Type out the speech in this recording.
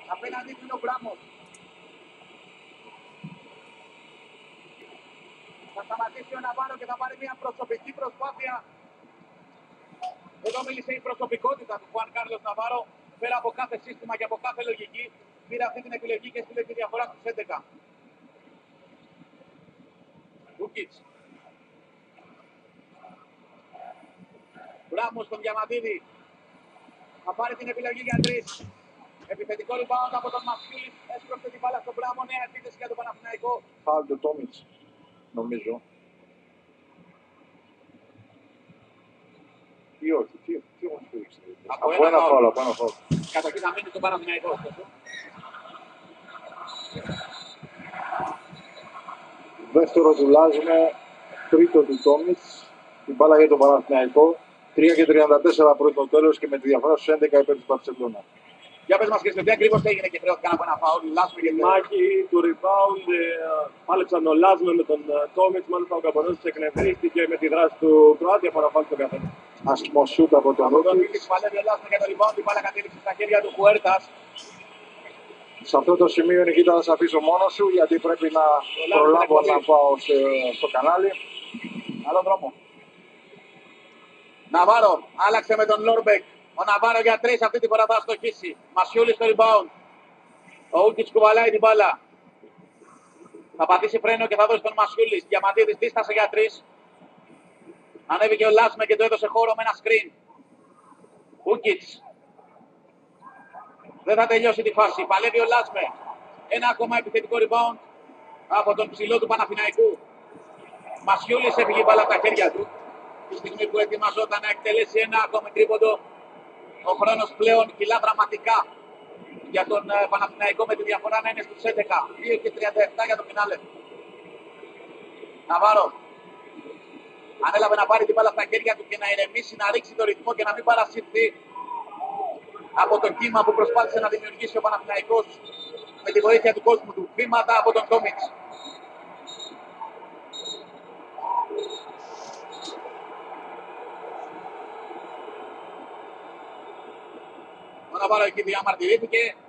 Απέναντι του είναι ο Μπράμος. Θα σταματήσει ο Ναβάρο και θα πάρει μια προσωπική προσπάθεια. Εδώ μίλησε η προσωπικότητα του Χουάν Κάρλος Ναβάρο. Πέρα από κάθε σύστημα και από κάθε λογική, πήρε αυτή την επιλογή και στείλε τη διαφορά στους 11. Βούκιτς. Μπράμος στον Διαμαντίδη. Θα πάρει την επιλογή για 3. Επιθετικό rebound από τον Μασιούλη. Έσκοψε την μπάλα στον Μπράμο. Νέα επίθεση για τον Παναθηναϊκό. Φάουλ του Τόμιτς, νομίζω. Ή όχι, τι όμως φύριξε. Από ένα φάουλ, από ένα φάουλ. Καταρχήν θα μείνει στον Παναθηναϊκό. Δεύτερο του Λάζμε, τρίτο του Τόμιτς. Την μπάλα για τον Παναθηναϊκό. 3 και 34 πρώτο τέλος και με τη διαφορά στους 11 υπέρ της Μπαρσελόνα. Για πες μας και τι ακριβώς έγινε και χρειάστηκαν από ένα φάουλ. Λάσμε Η μάχη του rebound πάλεψαν ο Λάσμε με τον Τόμιτς. Μάλιστα ο Καμπονός εκνευρίστηκε με τη δράση του Κροάτη από να βάλει στον καθένα. Άσχημο σούτ από τον Ρούκιτς. Παλεύει ο Λάσμε για το rebound. Η μπάλα κατέληξε στα χέρια του Χουέρτας. Σε αυτό το σημείο, Νικήτα, θα σε αφήσω μόνο σου γιατί πρέπει να προλάβω να πάω στο κανάλι. Άλλο δρόμο. Ναβάρο, άλλαξε με τον Λόρμπεκ. Ο Ναβάρο για 3 αυτή τη φορά θα στοχίσει. Μασιούλη στο rebound. Ο Ούκιτς κουβαλάει την μπάλα. Θα πατήσει φρένο και θα δώσει τον Μασιούλη. Διαμαντίδης δίστασε για 3. Ανέβηκε ο Λάσμε και του έδωσε χώρο με ένα screen. Ούκιτς. Δεν θα τελειώσει τη φάση. Παλεύει ο Λάσμε. Ένα ακόμα επιθετικό rebound από τον ψηλό του Παναθηναϊκού. Μασιούλης έφυγε η μπάλα από τα χέρια του. Τη στιγμή που ετοιμαζόταν να εκτελέσει ένα ακόμη τρίποντο, ο χρόνος πλέον κυλά δραματικά για τον Παναθηναϊκό με τη διαφορά να είναι στους 11. 2 και 37 για το φινάλε. Ναβάρο ανέλαβε να πάρει την μπάλα στα χέρια του και να ηρεμήσει, να ρίξει το ρυθμό και να μην παρασύρθει από το κύμα που προσπάθησε να δημιουργήσει ο Παναθηναϊκός με τη βοήθεια του κόσμου του. Βήματα από τον Τόμιτς. Ο Ναβάρο εκεί διαμαρτυρήθηκε.